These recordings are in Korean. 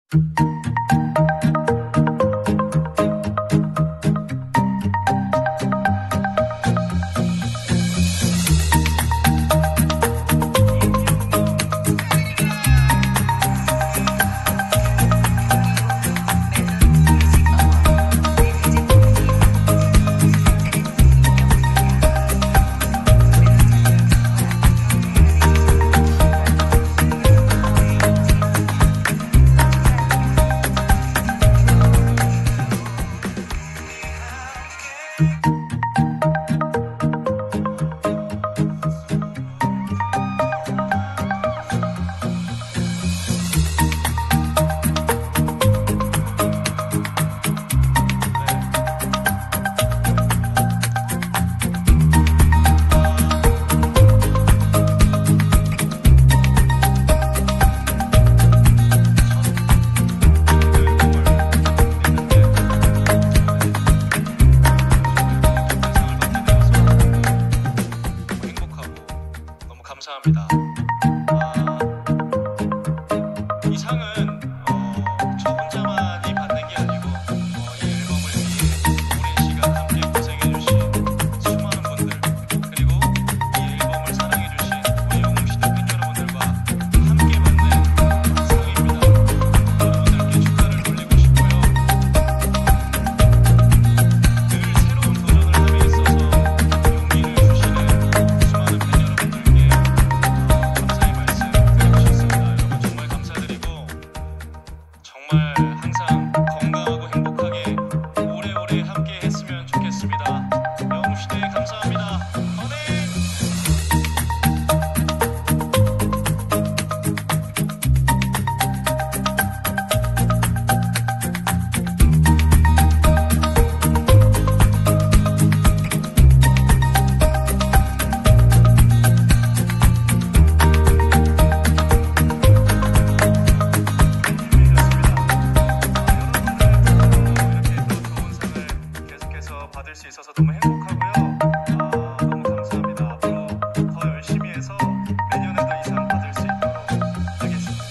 감사합니다. 이 상은 저 혼자만이 받는 게 아니고 이 앨범을 위해 오랜 시간 함께 고생해주신 수많은 분들, 그리고 이 앨범을 사랑해주신 우리 영웅시대 팬 여러분들과 함께 받는 상입니다. 여러분들께 축하를 돌리고 싶고요. 늘 새로운 도전을 함에 있어서 용기를 주시는 수많은 팬 여러분들께 감사의 말씀 드리고 싶습니다. 여러분 정말 감사드리고, 정말 항상 건강하고 행복하게 오래오래 함께 했으면 좋겠습니다. 영웅시대 감사합니다. 건행! 받을 수 있어서 너무 행복하고요. 너무 감사합니다. 앞으로 더 열심히 해서 내년에도 이 상 받을 수 있도록 하겠습니다.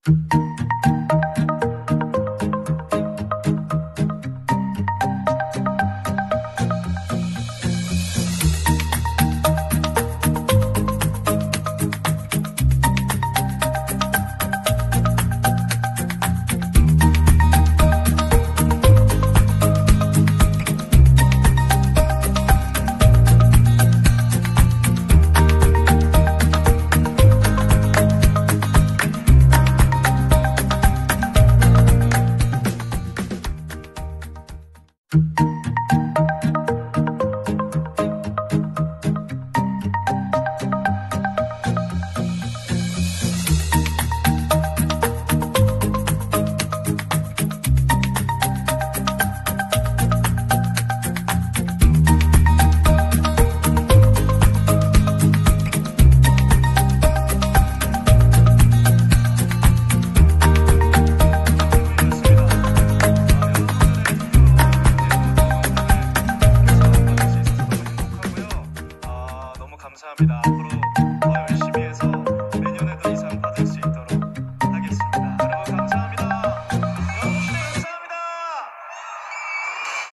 네.